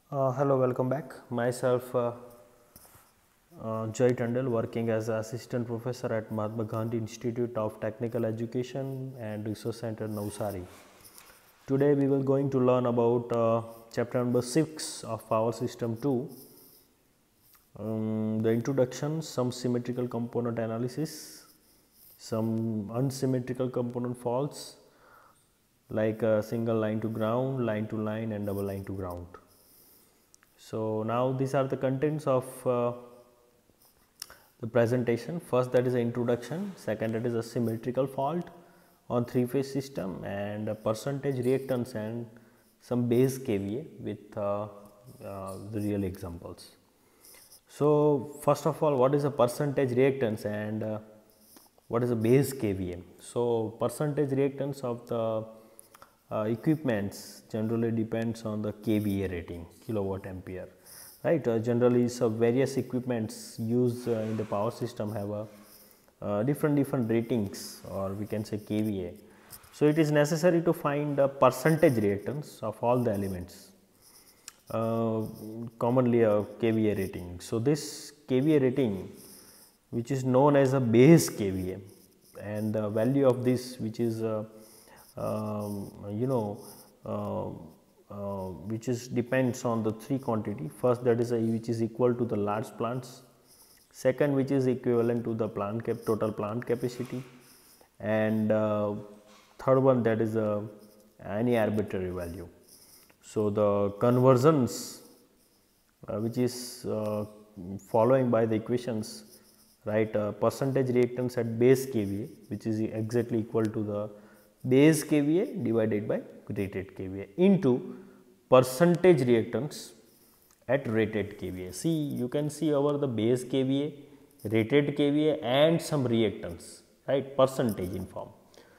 Hello, welcome back. Myself, Jay Tandal, working as an assistant professor at Mahatma Gandhi Institute of Technical Education and Research Center, Navsari. Today, we will going to learn about chapter number 6 of Power System 2. The introduction, some symmetrical component analysis, some unsymmetrical component faults like a single line to ground, line to line, and double line to ground. So, now these are the contents of the presentation. First, that is the introduction. Second, that is a symmetrical fault on three-phase system, and a percentage reactance and some base KVA with the real examples. So, first of all, what is a percentage reactance and what is a base KVA? So, percentage reactance of the equipments generally depends on the KVA rating, kilowatt ampere, right. Generally, so various equipments used in the power system have a different ratings, or we can say KVA. So, it is necessary to find the percentage reactance of all the elements, commonly a KVA rating. So, this KVA rating, which is known as a base KVA, and the value of this, which is which is depends on the three quantity. First, that is which is equal to the large plants. Second, which is equivalent to the total plant capacity, and third one, that is any arbitrary value. So, the conversions which is following by the equations, right, percentage reactance at base KVA, which is exactly equal to the base KVA divided by rated KVA into percentage reactance at rated KVA. See, you can see over the base KVA, rated KVA and some reactance, right, percentage in form.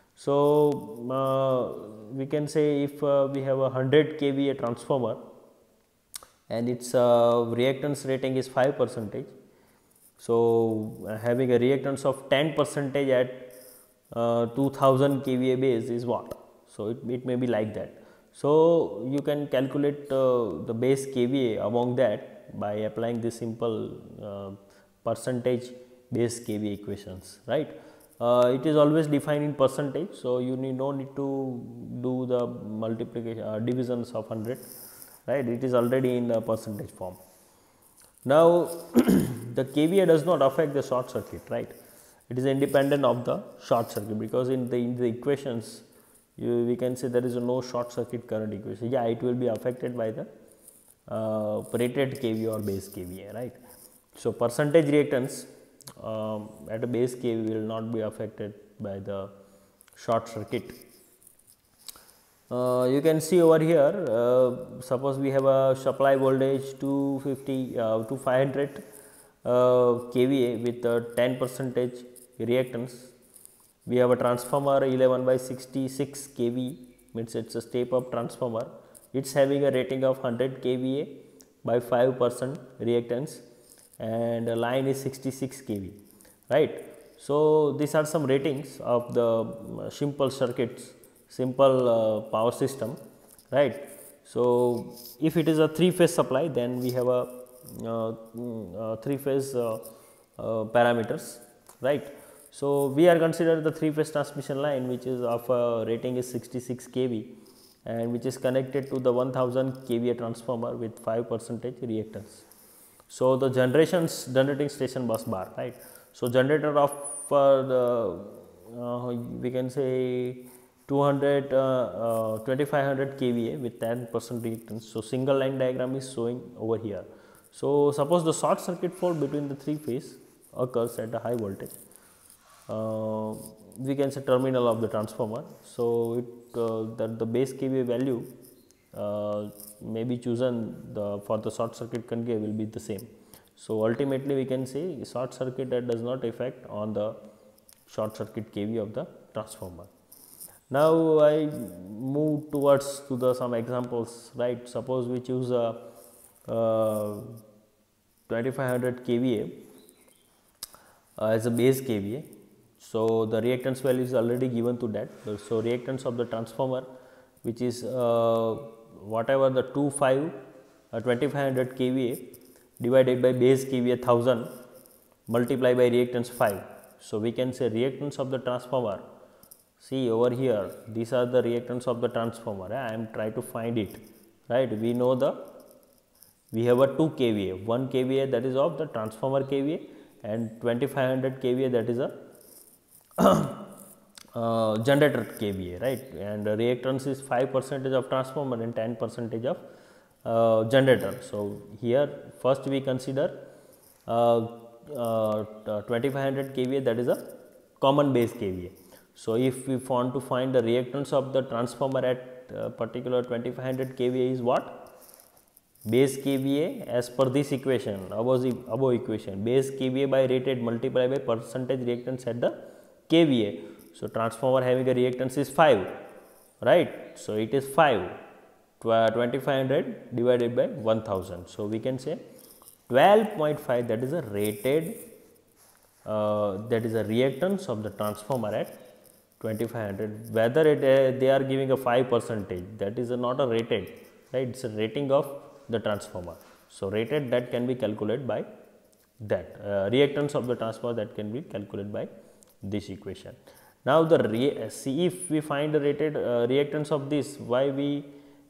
So, we can say if we have a 100 KVA transformer and its reactance rating is 5%. So, having a reactance of 10% at 2000 kVA base is what? So, it may be like that. So, you can calculate the base KVA among that by applying this simple percentage base KVA equations, right. It is always defined in percentage. So, you no need to do the multiplication divisions of 100, right. It is already in the percentage form. Now, the KVA does not affect the short circuit, right. It is independent of the short circuit, because in the equations we can say there is no short circuit current equation. Yeah, it will be affected by the rated KVA or base KVA, right. So, percentage reactance at a base KVA will not be affected by the short circuit. You can see over here, suppose we have a supply voltage 250 to 500 KVA with 10% reactance. We have a transformer 11 by 66 kV, means it is a step up transformer. It is having a rating of 100 kVA by 5% reactance, and a line is 66 kV, right. So, these are some ratings of the simple circuits, simple power system, right. So, if it is a 3-phase supply, then we have a 3-phase parameters, right. So, we are considered the 3-phase transmission line, which is of rating is 66 kV and which is connected to the 1000 kVA transformer with 5% reactance. So, the generating station bus bar, right. So, generator of we can say 2500 kVA with 10% reactance. So, single line diagram is showing over here. So, suppose the short circuit fault between the 3 phase occurs at a high voltage, we can say terminal of the transformer. So, that the base KVA value may be chosen for the short circuit concave will be the same. So, ultimately we can say short circuit that does not affect on the short circuit KVA of the transformer. Now, I move towards to the some examples, right. Suppose we choose a 2500 kVA as a base KVA. So, the reactance value is already given to that. So, reactance of the transformer, which is whatever the 25 2500 kVA divided by base kVA 1000 multiplied by reactance 5. So, we can say reactance of the transformer, see over here, these are the reactance of the transformer. I am trying to find it, right. We have a 2 kVA, 1 kVA that is of the transformer kVA and 2500 kVA that is a generator kVA, right, and reactance is 5% of transformer and 10% of generator. So, here first we consider 2500 kVA, that is a common base kVA. So, if we want to find the reactance of the transformer at particular 2500 kVA is what? Base kVA as per this equation, above equation, base kVA by rated multiplied by percentage reactance at the kVA. So, transformer having a reactance is 5, right. So, it is 5, 2500 divided by 1000. So, we can say 12.5, that is a rated, that is a reactance of the transformer at 2500. Whether they are giving a 5%, that is not a rated, right, it is a rating of the transformer. So, rated, that can be calculated by that, reactance of the transformer, that can be calculated by this equation. Now, see, if we find the rated reactance of this, why we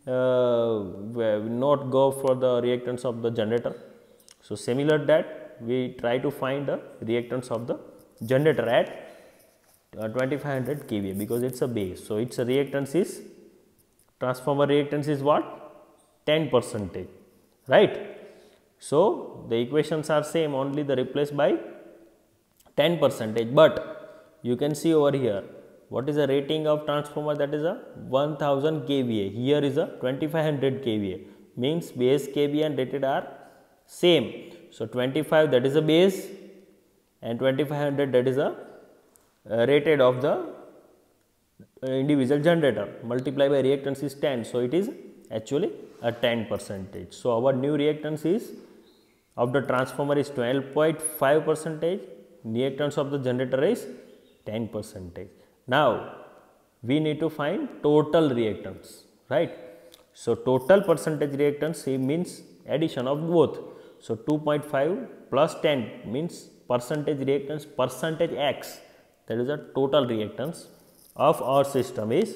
not go for the reactance of the generator? So, similar that we try to find the reactance of the generator at 2500 kVA, because it is a base. So, its reactance is, transformer reactance is what? 10%, right. So, the equations are same, only the replaced by 10%, but you can see over here what is the rating of transformer, that is a 1000 kVA, here is a 2500 kVA, means base kVA and rated are same. So, 25, that is a base and 2500, that is a rated of the individual generator, multiplied by reactance is 10. So, it is actually a 10%. So, our new reactance is of the transformer is 12.5%, reactance of the generator is 10%. Now, we need to find total reactance, right. So, total percentage reactance means addition of both. So, 2.5 plus 10 means percentage reactance, percentage X, that is the total reactance of our system is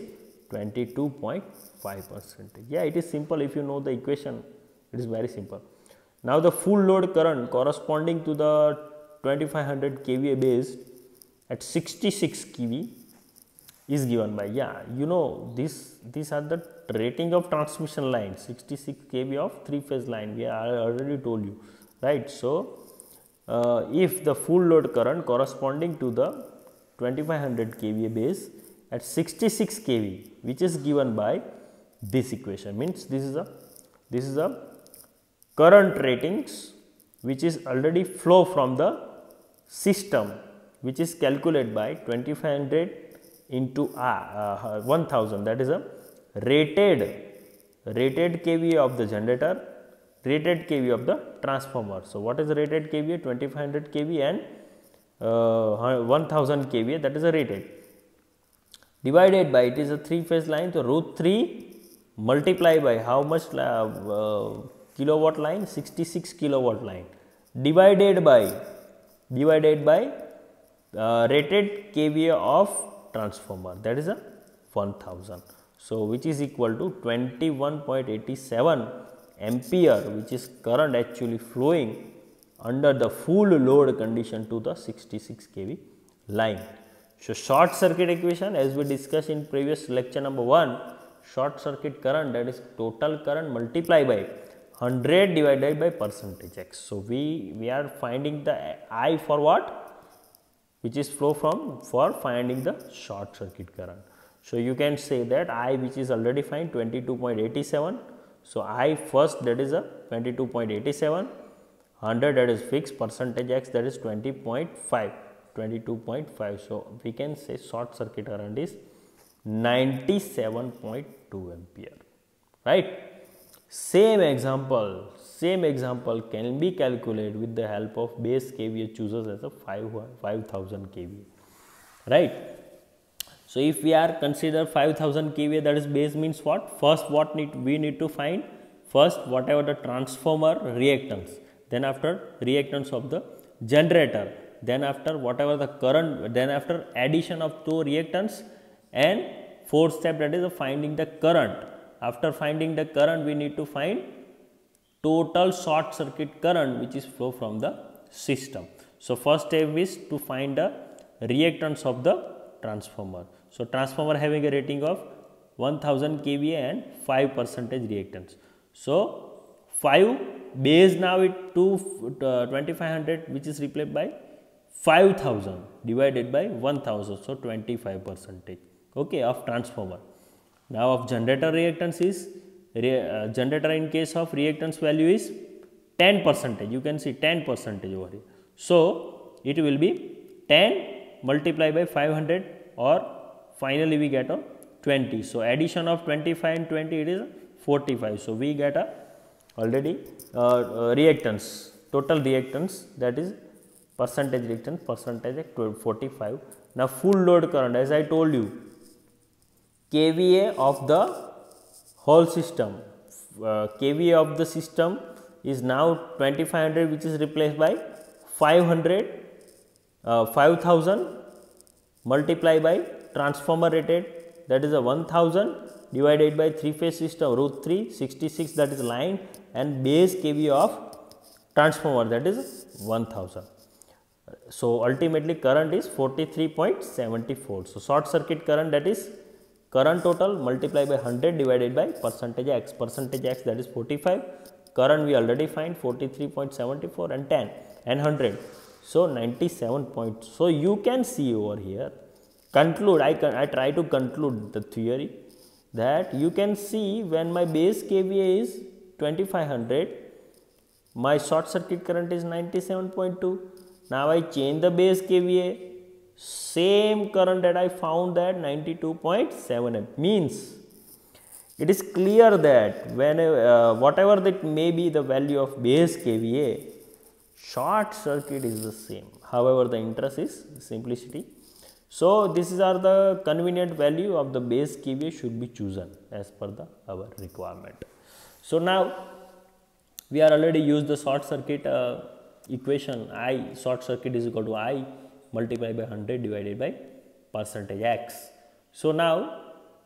22.5%. Yeah, it is simple. If you know the equation, it is very simple. Now, the full load current corresponding to the 2500 kVA base at 66 kV is given by, yeah, you know, these are the rating of transmission line, 66 kV of 3-phase line, we I already told you, right. So, if the full load current corresponding to the 2500 kVA base at 66 kV, which is given by this equation, means this is a current ratings which is already flow from the system, which is calculated by 2500 into 1000, that is a rated kVA of the generator, rated kVA of the transformer. So, what is the rated kVA? 2500 kV and 1000 kVA, that is a rated, divided by, it is a 3-phase line. So, root 3 multiply by how much kilowatt line? 66 kilowatt line, divided by rated kVA of transformer, that is a 1000. So, which is equal to 21.87 ampere, which is current actually flowing under the full load condition to the 66 kV line. So, short circuit equation, as we discussed in previous lecture number 1, short circuit current, that is total current multiplied by 100 divided by percentage X. So, we are finding the I for what? Which is flow from for finding the short circuit current. So, you can say that I, which is already find 22.87. So, I first, that is a 22.87, 100 that is fixed, percentage X, that is 20.5, 22.5. So, we can say short circuit current is 97.2 ampere, right. Same example can be calculated with the help of base kVA chooses as a 5000 kVA, right. So, if we are consider 5000 kVA, that is base, means what? First, what we need to find? first whatever the transformer reactance, then after reactance of the generator, then after whatever the current, then after addition of two reactants, and fourth step, that is finding the current. After finding the current, we need to find total short circuit current which is flow from the system. So, first step is to find the reactance of the transformer. So, transformer having a rating of 1000 kVA and 5% reactance. So, 5 base now it to 2500 which is replaced by 5000 divided by 1000. So, 25% okay, of transformer. Now, of generator reactance is generator in case of reactance value is 10%. You can see 10% over here. So, it will be 10 multiplied by 500 or finally we get a 20. So, addition of 25 and 20 it is 45. So, we get a already reactance, total reactance, that is percentage reactance, percentage at 45. Now, full load current, as I told you, KVA of the whole system, KVA of the system is now 2500 which is replaced by 5000 multiplied by transformer rated, that is a 1000 divided by 3 phase system root 3 66, that is line, and base KVA of transformer, that is 1000. So, ultimately current is 43.74. So, short circuit current, that is current total multiplied by 100 divided by percentage x that is 45, current we already find 43.74 and 10 and 100. So, 97 points. So, you can see over here, conclude, I try to conclude the theory that you can see when my base KVA is 2500, my short circuit current is 97.2. Now, I change the base KVA, same current that I found that 92.7 means it is clear that when whatever that may be the value of base KVA, short circuit is the same. However, the interest is simplicity. So, these are the convenient value of the base KVA should be chosen as per our requirement. So, now we are already used the short circuit equation, I short circuit is equal to I multiplied by 100 divided by percentage x. So, now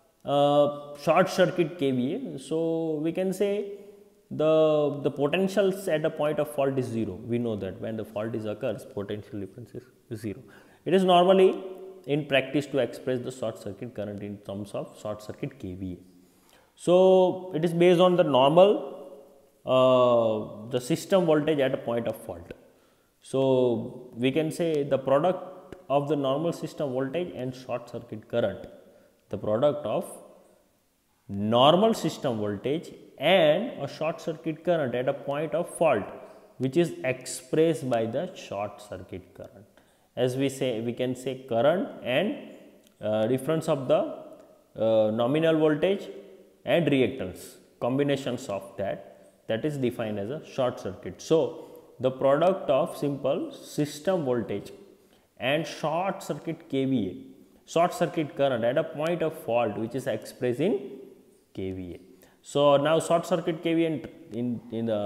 short circuit KVA, so we can say the potentials at a point of fault is 0. We know that when the fault is occurs, potential difference is 0. It is normally in practice to express the short circuit current in terms of short circuit KVA. So, it is based on the normal the system voltage at a point of fault. So, we can say the product of the normal system voltage and short circuit current, the product of normal system voltage and a short circuit current at a point of fault, which is expressed by the short circuit current. As we say, we can say current and difference of the nominal voltage and reactance, combinations of that is defined as a short circuit. So, the product of simple system voltage and short circuit KVA, short circuit current at a point of fault which is expressed in KVA. So, now short circuit KVA in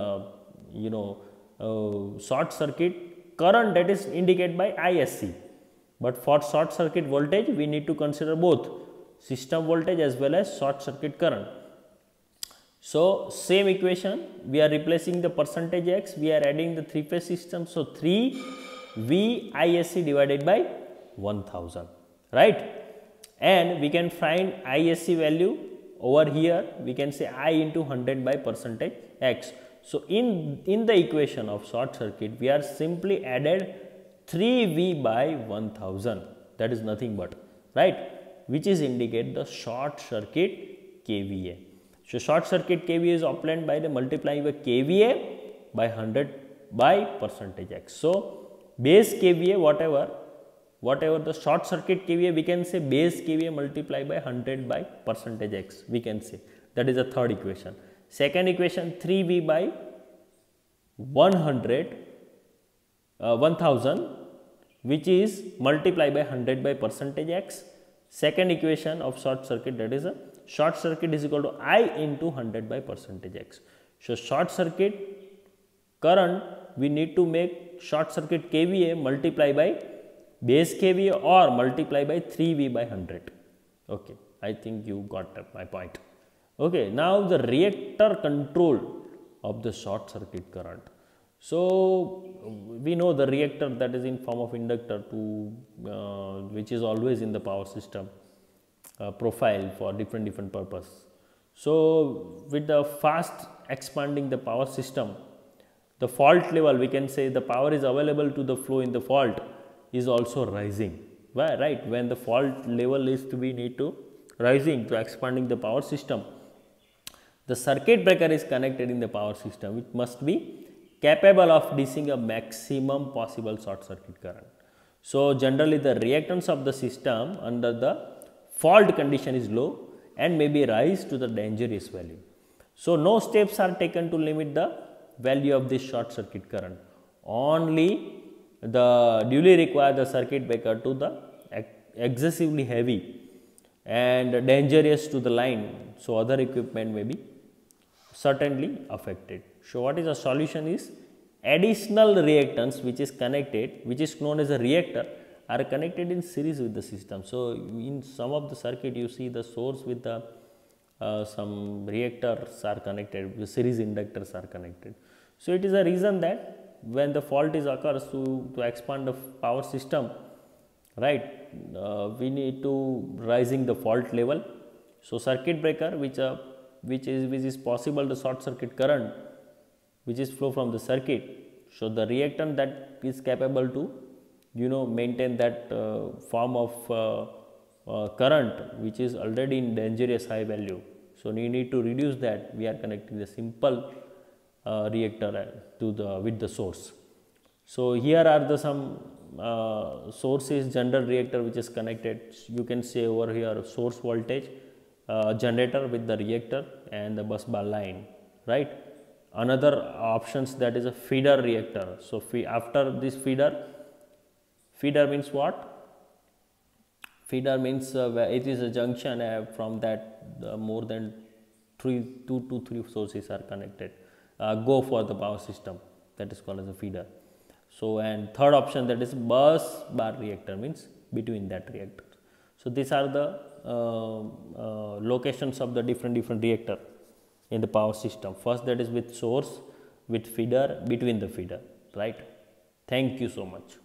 the short circuit current, that is indicated by ISC, but for short circuit voltage we need to consider both system voltage as well as short circuit current. So, same equation, we are replacing the percentage x, we are adding the 3 phase system. So, 3 V ISC divided by 1000, right, and we can find ISC value over here, we can say I into 100 by percentage x. So, in the equation of short circuit, we are simply added 3 V by 1000, that is nothing but, right, which is indicate the short circuit KVA. So, short circuit KVA is obtained by the multiplying by KVA by 100 by percentage x. So, base KVA whatever the short circuit KVA, we can say base KVA multiplied by 100 by percentage x, we can say, that is the third equation. Second equation, 3V by 1000 which is multiplied by 100 by percentage x. Second equation of short circuit, that is a short circuit is equal to I into 100 by percentage x. So short circuit current, we need to make short circuit KVA multiply by base KVA or multiply by 3V by 100. Okay, I think you got my point. Okay, now the reactor control of the short circuit current. So we know the reactor, that is in form of inductor to which is always in the power system profile for different purpose. So with the fast expanding the power system, the fault level, we can say the power is available to the flow in the fault is also rising. Why? Right, when the fault level is to be need to rising to expanding the power system, the circuit breaker is connected in the power system, which must be capable of DCing a maximum possible short circuit current. So generally the reactance of the system under the fault condition is low and may be rise to the dangerous value. So no steps are taken to limit the value of this short circuit current. Only the duly require the circuit breaker to the excessively heavy and dangerous to the line. So other equipment may be certainly affected. So what is the solution is additional reactance which is connected, which is known as a reactor, are connected in series with the system. So in some of the circuit you see the source with the some reactors are connected, the series inductors are connected. So it is a reason that when the fault is occurs to expand the power system, right, we need to rising the fault level. So circuit breaker which is possible the short circuit current which is flow from the circuit. So the reactant that is capable to maintain that form of current which is already in dangerous high value. So we need to reduce that. We are connecting the simple reactor to the with the source. So here are the some sources general reactor which is connected. You can say over here source voltage generator with the reactor and the bus bar line, right. Another options, that is a feeder reactor. So after this feeder means what? Feeder means it is a junction from that more than 2 to 3 sources are connected, go for the power system, that is called as a feeder. So and third option, that is bus bar reactor, means between that reactor. So these are the locations of the different reactor in the power system. First, that is with source, with feeder, between the feeder, right. Thank you so much.